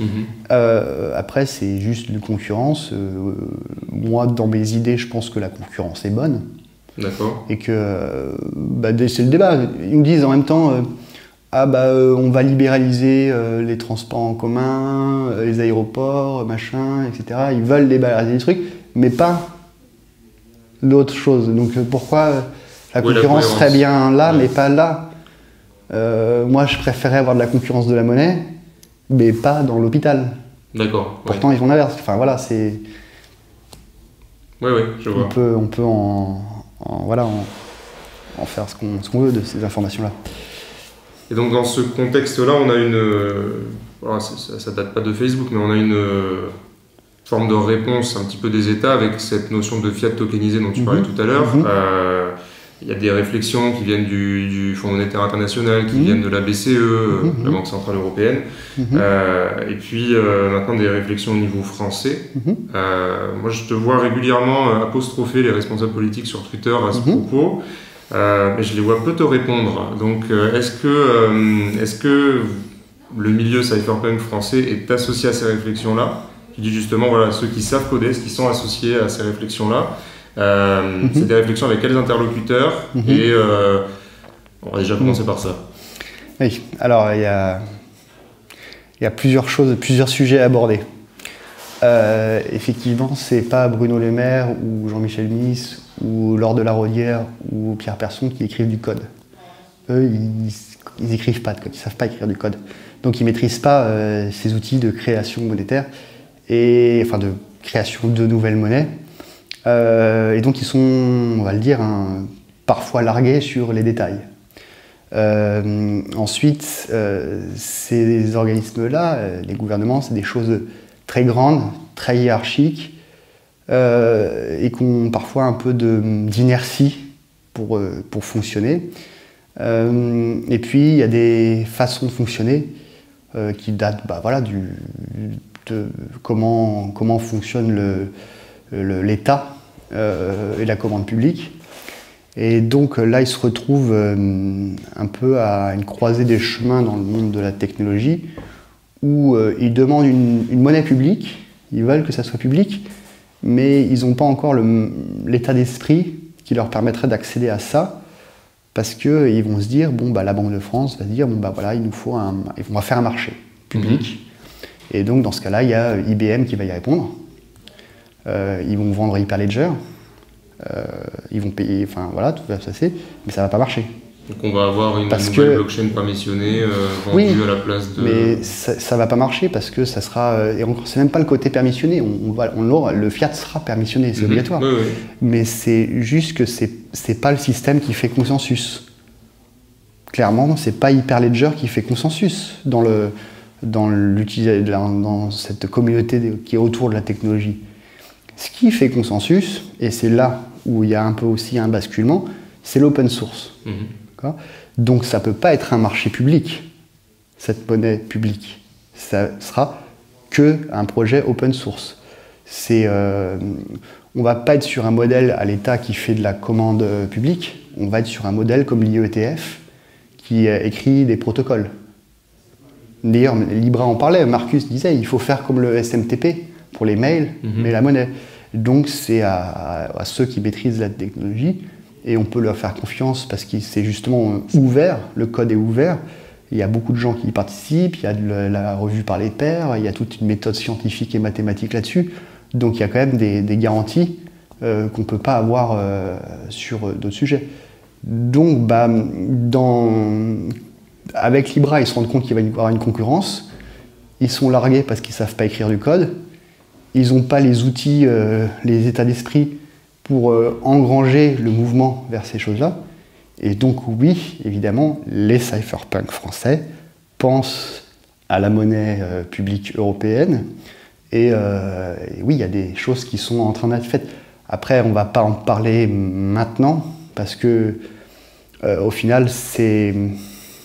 B: Après, c'est juste une concurrence. Moi, dans mes idées, je pense que la concurrence est bonne.
A: D'accord.
B: Et que c'est le débat. Ils nous disent en même temps on va libéraliser les transports en commun, les aéroports, machin, etc. Ils veulent libéraliser les trucs, mais pas d'autres choses. Donc pourquoi la concurrence serait bien là, mais pas là? Moi, je préférais avoir de la concurrence de la monnaie, mais pas dans l'hôpital.
A: D'accord.
B: Pourtant, ils font l'inverse. Enfin, voilà, c'est...
A: Oui, je vois.
B: On peut en faire ce qu'on veut de ces informations-là.
A: Et donc, dans ce contexte-là, on a une... ça date pas de Facebook, mais on a une forme de réponse un petit peu des États avec cette notion de fiat tokenisé dont tu parlais tout à l'heure. Il y a des réflexions qui viennent du Fonds monétaire international, qui viennent de la BCE, la Banque centrale européenne, et puis maintenant des réflexions au niveau français. Moi, je te vois régulièrement apostropher les responsables politiques sur Twitter à ce propos, mais je les vois peu te répondre. Donc, est-ce que le milieu cypherpunk français est associé à ces réflexions-là? Tu dis justement, voilà, ceux qui savent coder, qui sont associés à ces réflexions-là. C'est des réflexions avec quels interlocuteurs et on va déjà commencer par ça.
B: Oui, alors il y a plusieurs choses, plusieurs sujets à aborder. Effectivement, c'est pas Bruno Le Maire ou Jean-Michel Miss ou Laure de la Rodière ou Pierre Persson qui écrivent du code. Eux, ils écrivent pas de code, ils savent pas écrire du code. Donc ils maîtrisent pas ces outils de création monétaire enfin de création de nouvelles monnaies. Et donc ils sont, on va le dire, parfois largués sur les détails. Ensuite, ces organismes-là, les gouvernements, c'est des choses très grandes, très hiérarchiques, et qui ont parfois un peu d'inertie pour fonctionner. Et puis il y a des façons de fonctionner qui datent de comment fonctionne l'État et la commande publique. Et donc là, ils se retrouvent un peu à une croisée des chemins dans le monde de la technologie où ils demandent une monnaie publique, ils veulent que ça soit public, mais ils n'ont pas encore l'état d'esprit qui leur permettrait d'accéder à ça, parce qu'ils vont se dire, la Banque de France va se dire, on va faire un marché public. Et donc dans ce cas-là, il y a IBM qui va y répondre. Ils vont vendre Hyperledger, ils vont payer, tout va se passer, mais ça va pas marcher.
A: Donc on va avoir une nouvelle blockchain permissionnée vendue à la place de...
B: Mais ça va pas marcher parce que ça sera... et encore, c'est même pas le côté permissionné, le fiat sera permissionné, c'est obligatoire. Mais c'est juste que c'est pas le système qui fait consensus. Clairement, c'est pas Hyperledger qui fait consensus dans cette communauté qui est autour de la technologie. Ce qui fait consensus, et c'est là où il y a un peu aussi un basculement, c'est l'open source. Donc ça ne peut pas être un marché public, cette monnaie publique. Ça sera qu'un projet open source. On ne va pas être sur un modèle à l'État qui fait de la commande publique, on va être sur un modèle comme l'IETF qui écrit des protocoles. D'ailleurs, Libra en parlait, Marcus disait il faut faire comme le SMTP pour les mails, mais la monnaie. Donc c'est à ceux qui maîtrisent la technologie, et on peut leur faire confiance parce que c'est justement ouvert, le code est ouvert, il y a beaucoup de gens qui y participent, il y a la revue par les pairs, il y a toute une méthode scientifique et mathématique là-dessus, donc il y a quand même des garanties qu'on ne peut pas avoir sur d'autres sujets. Donc avec Libra, ils se rendent compte qu'il va y avoir une concurrence, ils sont largués parce qu'ils ne savent pas écrire du code, ils n'ont pas les outils, les états d'esprit pour engranger le mouvement vers ces choses-là. Et donc oui, évidemment, les cypherpunks français pensent à la monnaie publique européenne. Et oui, il y a des choses qui sont en train d'être faites. Après, on ne va pas en parler maintenant, parce que au final, c'est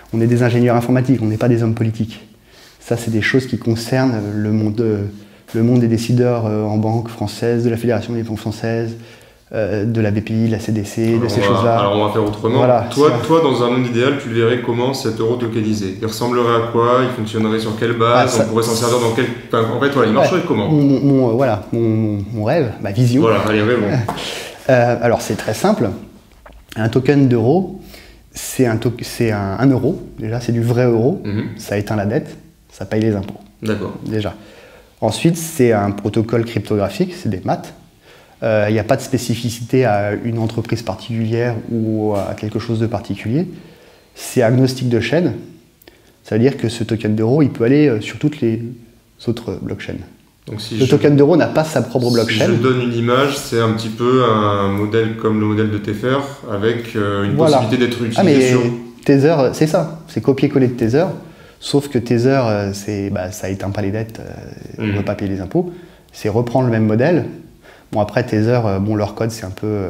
B: On est des ingénieurs informatiques, on n'est pas des hommes politiques. Ça, c'est des choses qui concernent le monde des décideurs en banque française, de la Fédération des banques françaises, de la BPI, de la CDC, de ces choses-là.
A: Alors on va faire autrement.
B: Voilà,
A: toi, dans un monde idéal, tu le verrais comment cet euro tokenisé? Il ressemblerait à quoi? Il fonctionnerait sur quelle base? On pourrait s'en servir dans quel... Enfin, en fait, voilà, il marcherait comment?
B: Mon rêve, ma vision.
A: Voilà, allez, rêvons.
B: Alors c'est très simple. Un token d'euro, c'est un euro. Déjà, c'est du vrai euro. Ça éteint la dette, ça paye les impôts.
A: D'accord.
B: Déjà. Ensuite, c'est un protocole cryptographique, c'est des maths. Il n'y a pas de spécificité à une entreprise particulière ou à quelque chose de particulier. C'est agnostique de chaîne. Ça veut dire que ce token d'euro, il peut aller sur toutes les autres blockchains. Donc, le token d'euro n'a pas sa propre blockchain.
A: Si je donne une image, c'est un petit peu un modèle comme le modèle de Tether, avec une possibilité d'être utilisé sur...
B: Tether, c'est ça. C'est copier-coller de Tether. Sauf que Tether, ça éteint pas les dettes, on ne peut pas payer les impôts. C'est reprendre le même modèle. Bon, après, Tether, leur code, c'est un peu...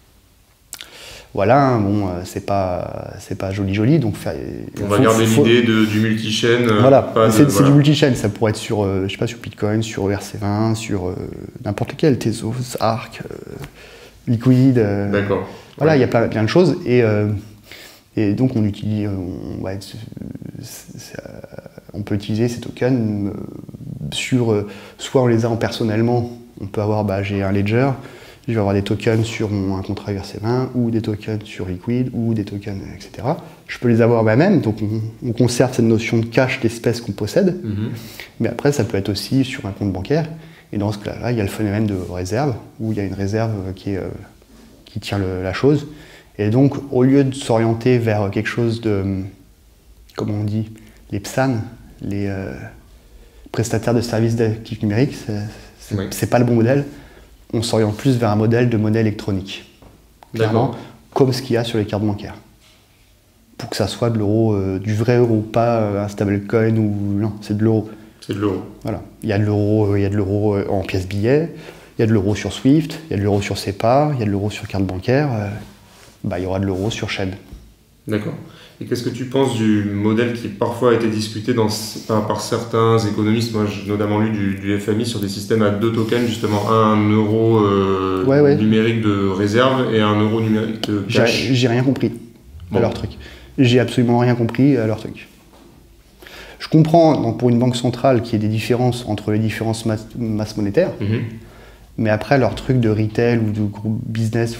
B: c'est pas joli. Donc,
A: on va garder l'idée du multi-chaîne.
B: Voilà, c'est du multi-chaîne. Ça pourrait être sur, sur Bitcoin, sur ERC20, sur n'importe lequel, Tezos, Arc, Liquid.
A: D'accord.
B: Voilà, il y a plein de choses. Et donc, on peut utiliser ces tokens soit on les a personnellement. On peut avoir, j'ai un ledger, je vais avoir des tokens sur un contrat ERC20 ou des tokens sur Liquid ou des tokens, etc. Je peux les avoir moi-même, donc on conserve cette notion de cash d'espèces qu'on possède. Mais après, ça peut être aussi sur un compte bancaire. Et dans ce cas-là, il y a le phénomène de réserve, où il y a une réserve qui tient la chose. Et donc, au lieu de s'orienter vers quelque chose de, comment on dit, les PSAN, les prestataires de services d'actifs numériques, c'est pas le bon modèle. On s'oriente plus vers un modèle de monnaie électronique. Clairement, comme ce qu'il y a sur les cartes bancaires. Pour que ça soit de l'euro, du vrai euro, pas un stablecoin ou... Non, c'est de l'euro.
A: C'est de l'euro.
B: Voilà. Il y a de l'euro en pièces billets, il y a de l'euro sur SWIFT, il y a de l'euro sur SEPA, il y a de l'euro sur carte bancaire. Il y aura de l'euro sur chaîne.
A: D'accord. Et qu'est-ce que tu penses du modèle qui parfois a été discuté par certains économistes? Moi, j'ai notamment lu du FMI sur des systèmes à 2 tokens, justement, un euro numérique de réserve et un euro numérique de cash.
B: J'ai rien compris à leur truc. J'ai absolument rien compris à leur truc. Je comprends pour une banque centrale qu'il y ait des différences entre les différentes masses monétaires, mais après leur truc de retail ou de groupe business,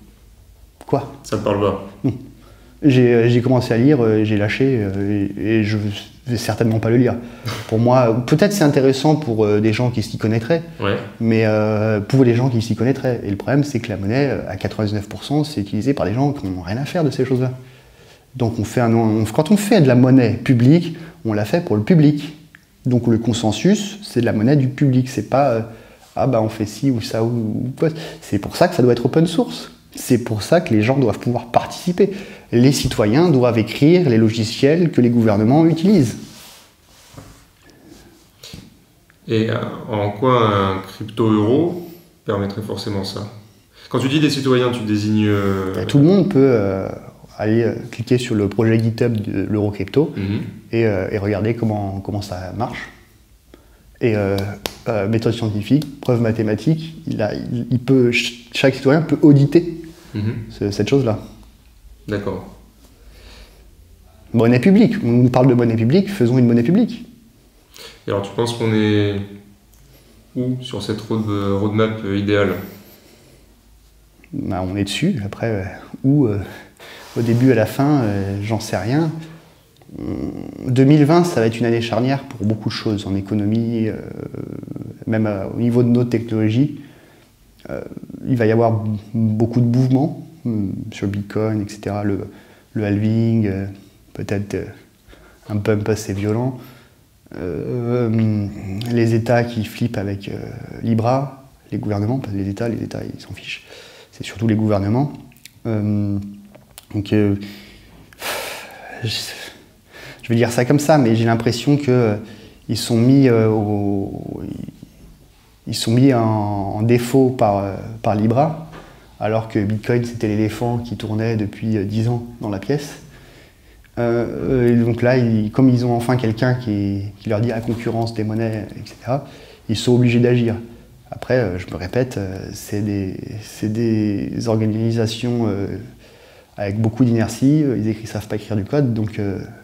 B: quoi? Ça
A: te parle pas?
B: Non. J'ai commencé à lire, j'ai lâché et je vais certainement pas le lire. Pour moi, peut-être c'est intéressant pour des gens qui s'y connaîtraient, mais pour les gens qui s'y connaîtraient. Et le problème, c'est que la monnaie, à 99%, c'est utilisé par des gens qui n'ont rien à faire de ces choses-là. Donc quand on fait de la monnaie publique, on l'a fait pour le public. Donc le consensus, c'est de la monnaie du public. C'est pas on fait ci ou ça ou quoi. C'est pour ça que ça doit être open source. C'est pour ça que les gens doivent pouvoir participer. Les citoyens doivent écrire les logiciels que les gouvernements utilisent.
A: Et en quoi un crypto-euro permettrait forcément ça? Quand tu dis les citoyens, tu désignes...
B: Tout le monde peut aller cliquer sur le projet GitHub de l'euro crypto et regarder comment ça marche. Et méthode scientifique, preuve mathématique, chaque citoyen peut auditer cette chose-là.
A: D'accord.
B: Monnaie publique, on nous parle de monnaie publique, faisons une monnaie publique.
A: Et alors tu penses qu'on est où sur cette roadmap idéale?
B: On est dessus, après où au début à la fin, j'en sais rien. 2020, ça va être une année charnière pour beaucoup de choses, en économie, même au niveau de nos technologies. Il va y avoir beaucoup de mouvements sur le Bitcoin, etc. Le halving, peut-être un pump assez violent. Les États qui flippent avec Libra, les gouvernements, parce que les États ils s'en fichent. C'est surtout les gouvernements. Je vais dire ça comme ça, mais j'ai l'impression qu'ils sont mis en défaut par Libra, alors que Bitcoin c'était l'éléphant qui tournait depuis 10 ans dans la pièce. Et donc là, comme ils ont enfin quelqu'un qui leur dit la concurrence des monnaies, etc., ils sont obligés d'agir. Après, je me répète, c'est des organisations avec beaucoup d'inertie, ils ne savent pas écrire du code, donc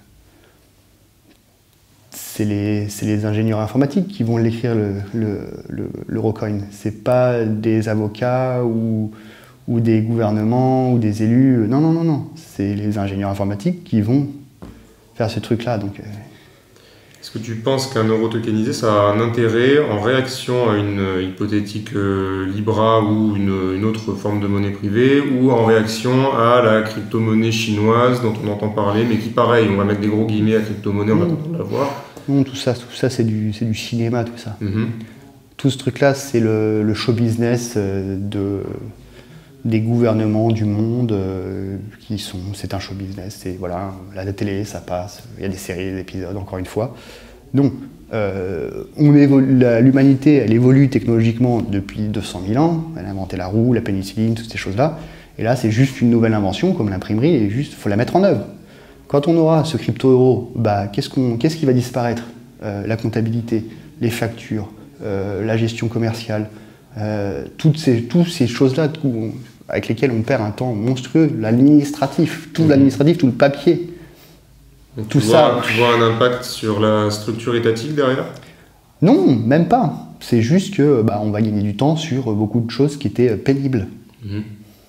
B: c'est les ingénieurs informatiques qui vont l'écrire, l'Eurocoin. C'est pas des avocats ou des gouvernements ou des élus. Non, non, non, non. C'est les ingénieurs informatiques qui vont faire ce truc-là. Donc,
A: est-ce que tu penses qu'un euro tokenisé, ça a un intérêt en réaction à une hypothétique Libra ou une autre forme de monnaie privée, ou en réaction à la crypto-monnaie chinoise dont on entend parler, mais qui, pareil, on va mettre des gros guillemets à crypto-monnaie en attendant de la voir?
B: Non, tout ça c'est du cinéma, tout ça.
A: Mm-hmm.
B: Tout ce truc-là, c'est le show business des gouvernements du monde c'est un show business. Et voilà, la télé, ça passe, il y a des séries, des épisodes, encore une fois. Non, l'humanité, elle évolue technologiquement depuis 200 000 ans. Elle a inventé la roue, la pénicilline, toutes ces choses-là. Et là, c'est juste une nouvelle invention, comme l'imprimerie, et juste, il faut la mettre en œuvre. Quand on aura ce crypto-euro, qu'est-ce qui va disparaître? La comptabilité, les factures, la gestion commerciale, toutes ces choses-là avec lesquelles on perd un temps monstrueux, l'administratif, tout l'administratif, tout le papier.
A: Donc
B: tout
A: tu
B: ça.
A: vois un impact sur la structure étatique derrière?
B: Non, même pas. C'est juste que on va gagner du temps sur beaucoup de choses qui étaient pénibles.
A: Mmh.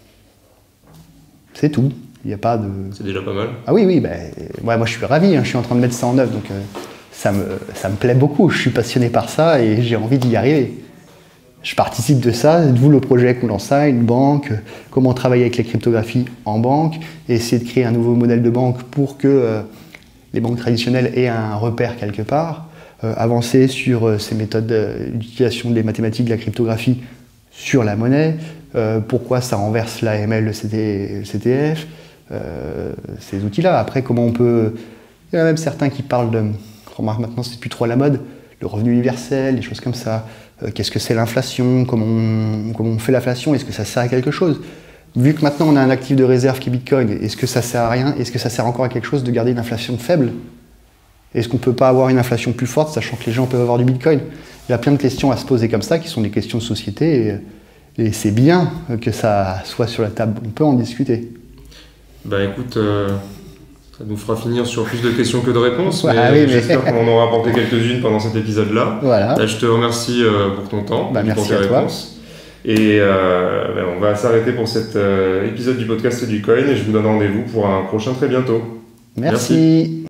B: C'est tout. Il n'y a pas de...
A: C'est déjà pas mal.
B: Ah oui, ouais, moi je suis ravi, hein, je suis en train de mettre ça en œuvre, donc ça me plaît beaucoup. Je suis passionné par ça et j'ai envie d'y arriver. Je participe de ça, d'où le projet qu'on lance ça, une banque, comment travailler avec les cryptographies en banque, et essayer de créer un nouveau modèle de banque pour que les banques traditionnelles aient un repère quelque part, avancer sur ces méthodes d'utilisation des mathématiques, de la cryptographie sur la monnaie, pourquoi ça renverse l'AML, le CTF, ces outils-là. Après, comment on peut... Il y en a même certains qui parlent de... Remarque, maintenant, c'est plus trop à la mode, le revenu universel, des choses comme ça. Qu'est-ce que c'est l'inflation? Comment on fait l'inflation? Est-ce que ça sert à quelque chose? Vu que maintenant on a un actif de réserve qui est Bitcoin, est-ce que ça sert à rien? Est-ce que ça sert encore à quelque chose de garder une inflation faible? Est-ce qu'on ne peut pas avoir une inflation plus forte, sachant que les gens peuvent avoir du Bitcoin? Il y a plein de questions à se poser comme ça, qui sont des questions de société, et c'est bien que ça soit sur la table. On peut en discuter.
A: Bah écoute, ça nous fera finir sur plus de questions que de réponses,
B: Ouais,
A: mais j'espère qu'on en aura apporté quelques-unes pendant cet épisode-là.
B: Voilà.
A: Je te remercie pour ton temps,
B: merci
A: pour tes réponses. Et on va s'arrêter pour cet épisode du podcast du Coin, et je vous donne rendez-vous pour un prochain très bientôt.
B: Merci.